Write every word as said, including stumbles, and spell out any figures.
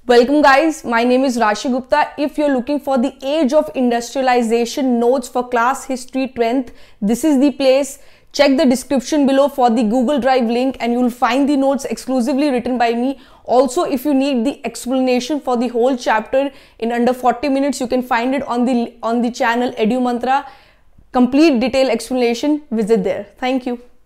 Welcome guys, my name is Rashi Gupta. If you're looking for the age of industrialization notes for class history tenth, this is the place. Check the description below for the Google Drive link and you'll find the notes exclusively written by me. Also, if you need the explanation for the whole chapter in under forty minutes, you can find it on the on the channel Edu Mantra. Complete detailed explanation, visit there. Thank you.